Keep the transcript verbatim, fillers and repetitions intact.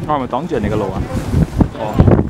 啊，我们当建那个楼啊。哦。